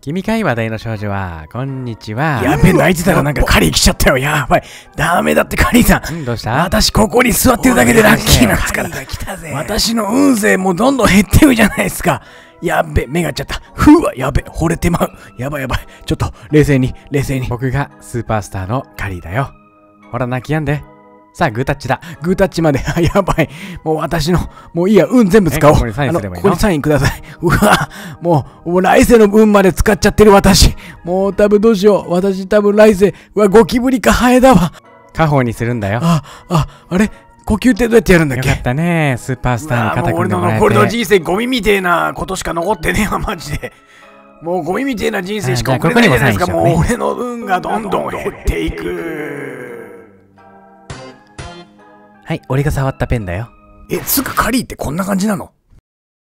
君かい話題の少女は、こんにちは。 やべえ、泣いてたらなんかカリー来ちゃったよ。やばい。ダメだってカリーさん。 どうした？ 私ここに座ってるだけでラッキーなんですから。私の運勢もどんどん減ってるじゃないですか。やっべ、目がっちゃった。ふわ、やべ、惚れてまう。やばい。ちょっと、冷静に。 僕がスーパースターのカリーだよ。ほら、泣きやんで。さあ、グータッチだ。 グータッチまで。やばい。もう私の、もういいや、運全部使おう。 ここにサインすればいいの？ ここにサインください。うわ、もう来世の運まで使っちゃってる私。もう多分どうしよう。私多分来世、ゴキブリかハエだわ。 家宝にするんだよ。 あれ呼吸ってどうやってやるんだっけ？ よかったね。スーパースターに肩組んでもらえて。 俺の残りの人生ゴミみてえなことしか残ってねえわ、マジで。もうゴミみてえな人生しか送れないじゃないですか。もう俺の運がどんどん減っていく。 はい、俺が触ったペンだよ。 つかカリーってこんな感じなの？